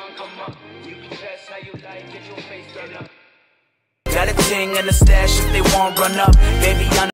Got a ting and a stash if they won't run up, baby.